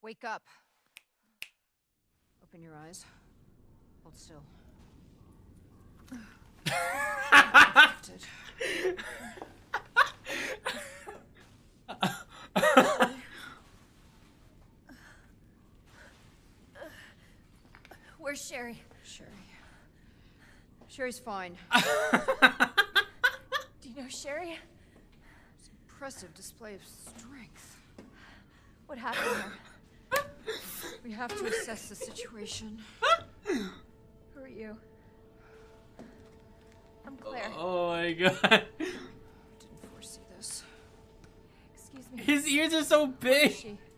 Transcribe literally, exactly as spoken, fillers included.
Wake up. Open your eyes. Hold still. Where's Sherry? Sherry. Sherry's fine. Do you know Sherry? It's an impressive display of strength. What happened to her? We have to assess the situation. Who are you? I'm Claire. Oh my god. I didn't foresee this. Excuse me. His ears are so big. She.